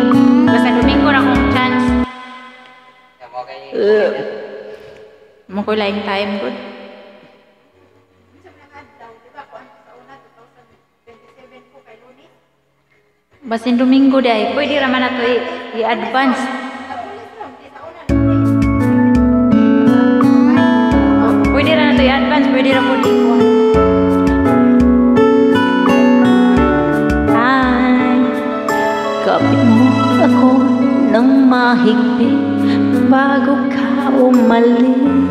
Basta Domingo na kong chance. Mo ko laing time good. Basin Domingo day, pwede raman na to i-advance. Pwede ra na to i-advance, pwede ra po di-kuha. Ay, kapit mo ako ng mahigpit bago ka umalis.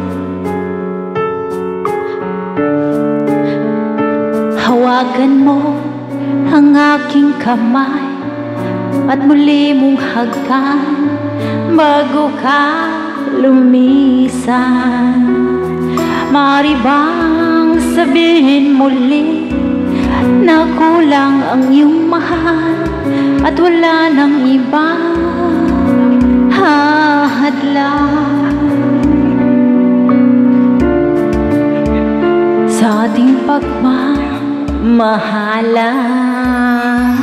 Hawakan mo ang aking kamay at muli mong hagkan bago ka lumisan. Maaari bang sabihin muli na kulang ang iyong mahal at wala nang ibang hahadlang sa ating pagmamahalan?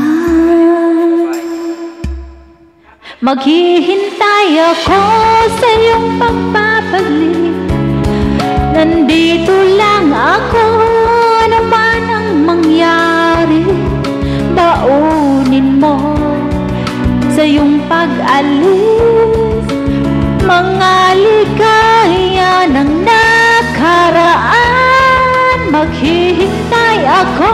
Maghihintay ako sa iyong pagbabalik. Nandito lang ako, ano man ang mangyari. Baunin mo sa iyong pag-alis mga ligaya ng nakaraan. Maghihintay ako.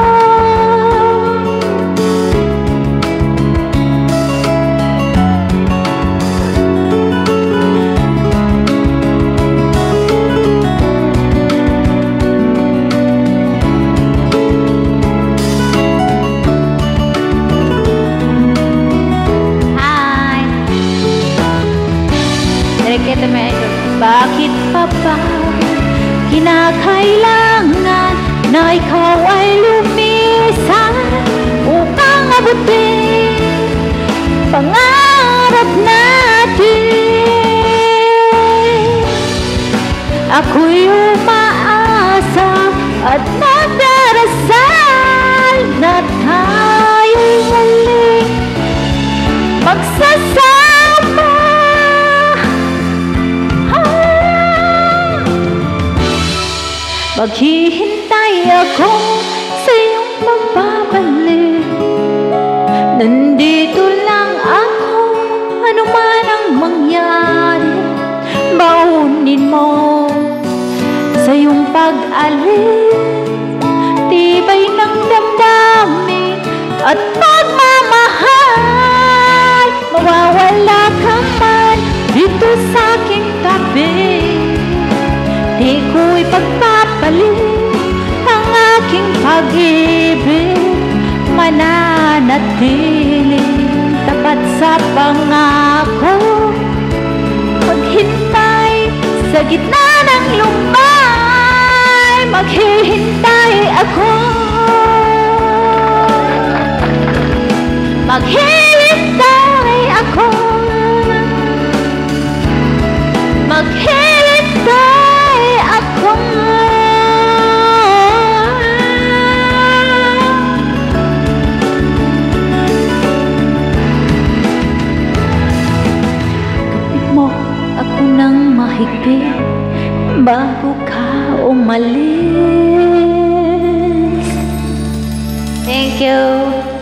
Bakit pa ba kinakailangan na ikaw ay lumisan upang abutin pangarap natin? Ako'y umaasa at nagdarasal na tayo'y muling magsasama. Maghihintay ako sa iyong pagbabalik. Nandito lang ako, ano man ang mangyari. Baunin mo sa iyong pag-alis tibay ng damdamin at pagmamahal. Mawawala ka man dito sa aking tabi, di ko'y pagpapalit ang aking pag-ibig. Mananatiling tapat sa pangako. Maghintay sa gitna ng lumbay. Maghihintay ako. Maghihintay ako. Maghihintay ako. Kapit mo ako ng mahigpit bago ka umalis. Thank you.